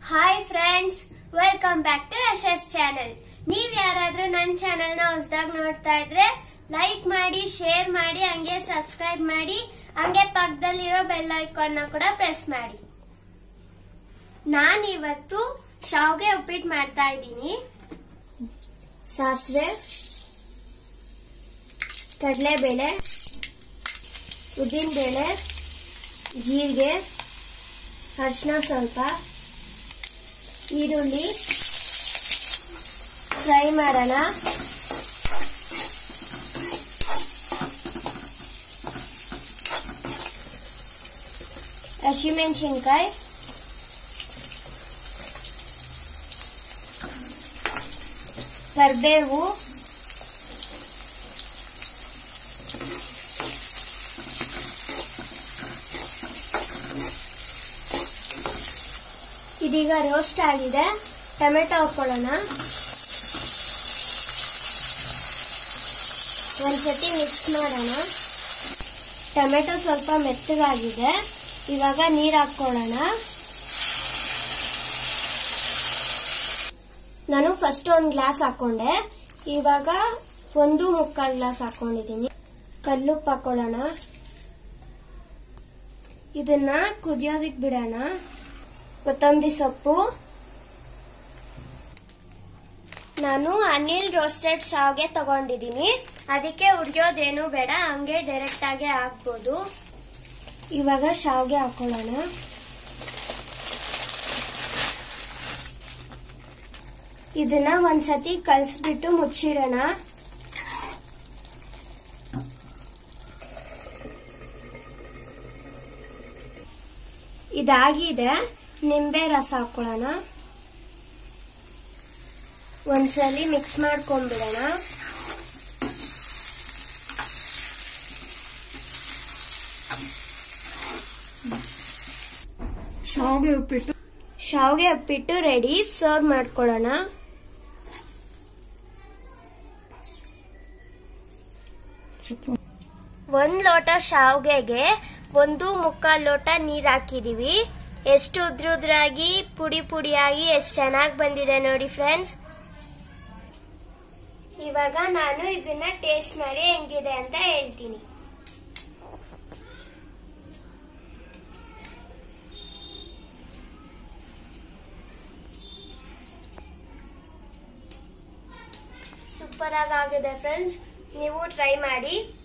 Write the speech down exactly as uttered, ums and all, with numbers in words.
Hi friends, welcome back to Yashas channel. ನೀವ್ ಯಾರಾದ್ರೂ ನನ್ನ ಚಾನೆಲ್ ನ ಹೊಸದಾಗಿ ನೋಡ್ತಾ ಇದ್ರೆ ಲೈಕ್ ಮಾಡಿ, ಶೇರ್ ಮಾಡಿ, ಹಂಗೆ ಸಬ್ಸ್ಕ್ರೈಬ್ ಮಾಡಿ, ಹಂಗೆ ಪಕ್ಕದಲ್ಲಿರೋ ಬೆಲ್ ಐಕಾನ್ ನ ಕೂಡ ಪ್ರೆಸ್ ಮಾಡಿ. ನಾನ್ ಇವತ್ತು ಶಾವ್ಗೆ ಉಪ್ಪಿಟ್ಟು ಮಾಡ್ತಾ ಇದ್ದೀನಿ. ಸಾಸಿವೆ, ಕಡಲೆಬೇಳೆ, ಉದ್ದಿನಬೇಳೆ, ಜೀರಿಗೆ, ಅರಿಶಿನ ಸ್ವಲ್ಪ, ಈರುಳ್ಳಿ ಫ್ರೈ ಮಾಡೋಣ. ಹಸಿಮೆಣಸಿನ್ಕಾಯಿ, ಕರಿಬೇವು, ಇದೀಗ ರೋಸ್ಟ್ ಆಗಿದೆ. ಟೊಮೆಟೊ ಹಾಕೊಳ್ಳೋಣ. ಒಂದ್ಸತಿ ಮಿಕ್ಸ್ ಮಾಡೋಣ. ಟೊಮೆಟೊ ಸ್ವಲ್ಪ ಮೆತ್ತಗಾಗಿದೆ. ಇವಾಗ ನೀರು ಹಾಕೊಳ್ಳೋಣ. ನಾನು ಫಸ್ಟ್ ಒಂದು ಗ್ಲಾಸ್ ಹಾಕೊಂಡೆ, ಇವಾಗ ಒಂದು ಮುಕ್ಕಾಲು ಗ್ಲಾಸ್ ಹಾಕೊಂಡಿದ್ದೀನಿ. ಕಲ್ಲುಪ್ಪು ಹಾಕೊಳ್ಳೋಣ. ಇದನ್ನ ಕುದಿಯೋದಕ್ಕೆ ಬಿಡೋಣ. ಕೊತ್ತಂಬರಿ ಸೊಪ್ಪು, ನಾನು ಅನಿಲ್ ರೋಸ್ಟೆಡ್ ಶಾವ್ಗೆ ತಗೊಂಡಿದ್ದೀನಿ, ಅದಕ್ಕೆ ಉರಿಯೋದೇನು ಬೇಡ, ಹಂಗೆ ಡೈರೆಕ್ಟ್ ಆಗಿ ಹಾಕ್ಬೋದು. ಇವಾಗ ಶಾವ್ಗೆ ಹಾಕೊಳ್ಳೋಣ. ಇದನ್ನ ಒಂದ್ಸತಿ ಕಲಸ್ಬಿಟ್ಟು ಮುಚ್ಚಿಡೋಣ. ಇದಾಗಿದೆ. ನಿಂಬೆ ರಸ ಹಾಕೊಳ್ಳೋಣ. ಒಂದ್ಸಲಿ ಮಿಕ್ಸ್ ಮಾಡ್ಕೊಂಡ್ಬಿಡೋಣ. ಶಾವ್ಗೆ ಉಪ್ಪಿಟ್ಟು ಶಾವ್ಗೆ ಉಪ್ಪಿಟ್ಟು ರೆಡಿ. ಸರ್ವ್ ಮಾಡ್ಕೊಳ್ಳೋಣ. ಒಂದ್ ಲೋಟ ಶಾವ್ಗೆಗೆ ಒಂದು ಮುಕ್ಕಾಲ್ ಲೋಟ ನೀರ್ ಹಾಕಿದೀವಿ. ಎಷ್ಟು ಉದ್ರ ಉದ್ರಾಗಿ ಪುಡಿ ಪುಡಿಯಾಗಿ ಎಷ್ಟು ಚೆನ್ನಾಗಿ ಬಂದಿದೆ ನೋಡಿ ಫ್ರೆಂಡ್ಸ್. ಇವಾಗ ನಾನು ಇದನ್ನ ಟೇಸ್ಟ್ ಮಾಡಿ ಹೆಂಗಿದೆ ಅಂತ ಹೇಳ್ತೀನಿ. ಸೂಪರ್ ಆಗಿ ಆಗಿದೆ ಫ್ರೆಂಡ್ಸ್, ನೀವು ಟ್ರೈ ಮಾಡಿ.